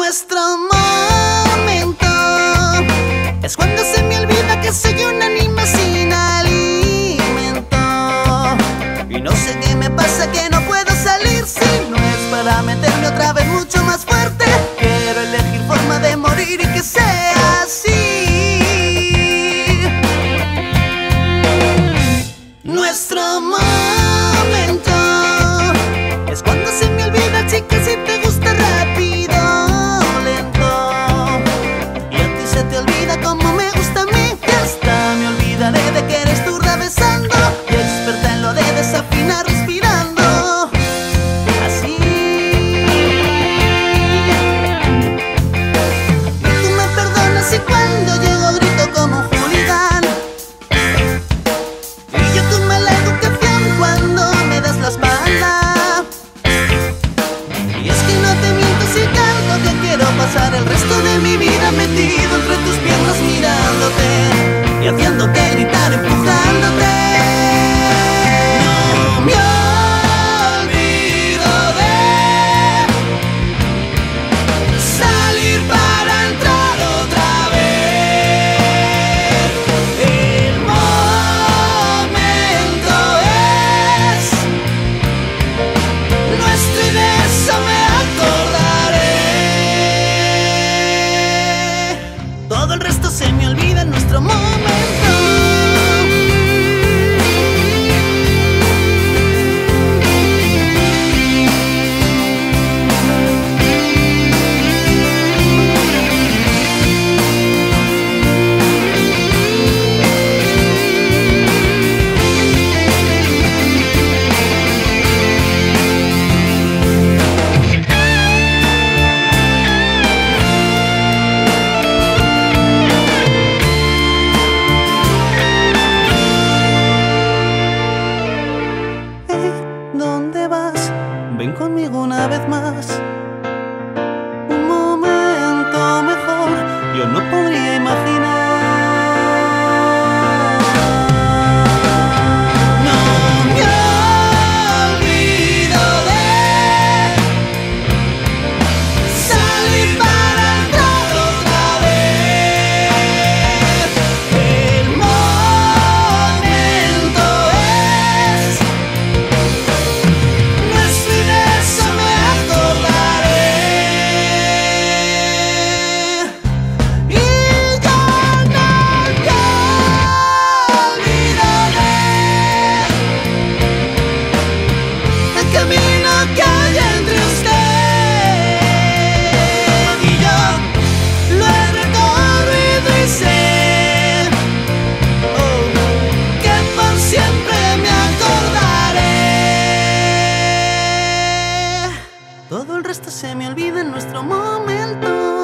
Nuestro momento es cuando se me olvida que soy un animal sin alimento. Y no sé qué me pasa, que no puedo salir si no es para meterme otra vez mucho más fuerte. Quiero elegir forma de morir y que sea así. Nuestro momento es cuando se me olvida, chica, si te gusta rápido o lento. Y a ti se te olvida como me gusta a mí. Y hasta me olvidaré de que eres tú besando. Y experta en lo de desafinar respirando. Así. Y tú me perdonas y cuando llego grito como un hooligan. Y yo tomo la educación cuando me das la espalda. Y es que no te miento si canto que quiero pasar el resto de mi vida metido entre tus piernas mirándote y haciéndote gritar, empujándote. No me olvido de salir para entrar otra vez. El momento es nuestro y de eso me acordaré. Todo el resto se me olvida en nuestro momento. ¿Dónde vas? Ven conmigo una vez más. Un momento mejor yo no podría imaginar. No me olvido de salir para entrar otra vez. El momento es nuestro y de eso me acordaré. Y ya no te olvidaré el camino que hay entre usted y yo. Lo he recorrido y sé que por siempre me acordaré. Todo el resto se me olvida en nuestro momento.